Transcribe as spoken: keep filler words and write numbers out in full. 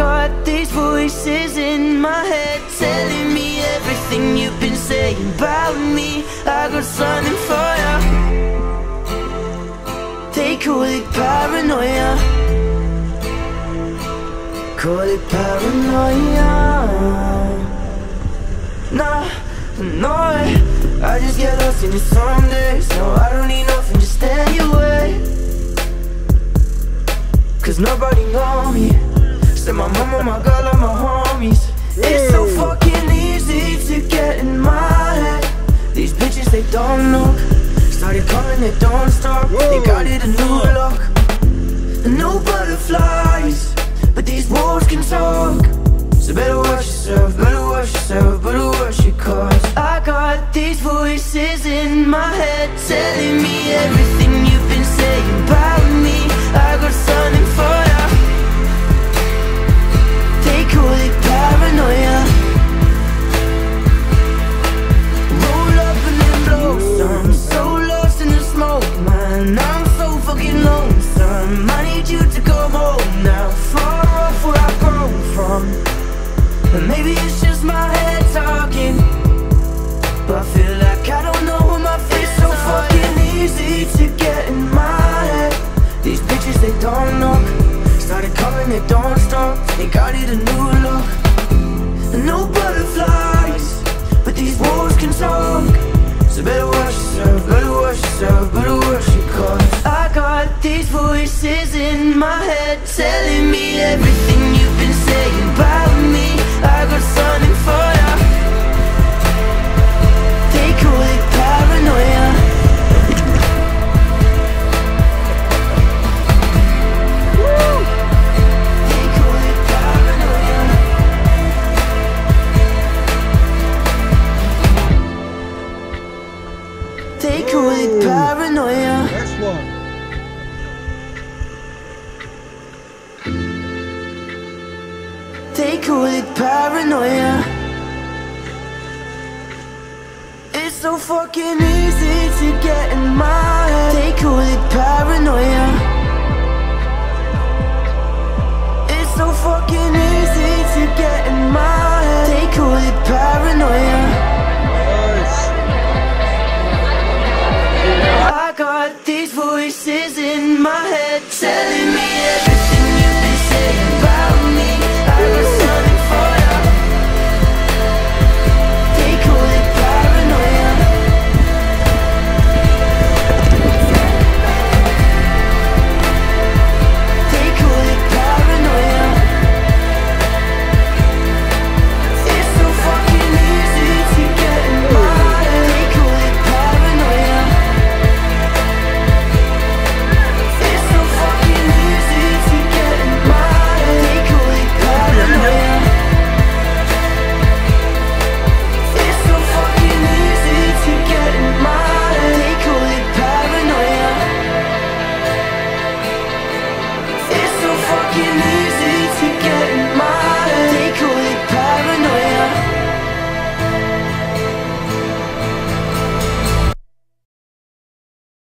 got these voices in my head telling me everything you've been saying about me. I got something for ya. They call it paranoia. Call it paranoia. Nah, no, I just get lost in it some days. No, I don't need nothing, just stay away. Cause nobody know me. Said my mama, my girl, and my homies. It's so fucking easy to get in my head. These bitches, they don't know. Started coming, they don't stop. They got it a new look. No butterflies, but these walls can talk. So better watch yourself, better watch yourself, better watch your cause. I got these voices in my head telling me everything you've been saying about me. I got something for ya. They call it paranoia. Roll up and then blow some. So lost in the smoke, man, I'm so fucking lonesome. I need you to come home now, far off where I come from. And maybe it's just my head talking, but I feel like I don't know what my face. So fucking easy to get in my head. These bitches, they don't know. Started coming, they don't stop. They got it a new look. No butterflies, but these walls can talk. So better watch yourself, better watch yourself, better watch your cause. I got these voices in my head telling me everything you've been saying about me. I got something for ya. They call it paranoia. Woo! They call it paranoia. They call it paranoia. Next one. They call it paranoia. It's so fucking easy to get in my head. They call it paranoia.